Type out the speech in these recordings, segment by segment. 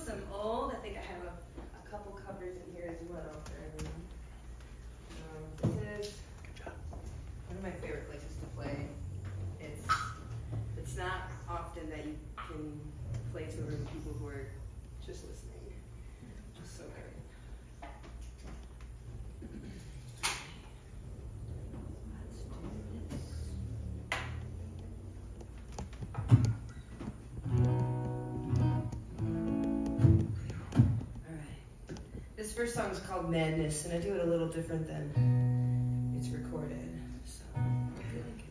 some old. I think I have a couple covers in here as well for everyone. This is one of my favorite places to play. It's not often that you can play to a room of people who are just listening. Just so great. This first song is called Madness, and I do it a little different than it's recorded, so I feel like it.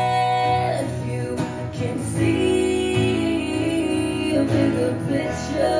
Picture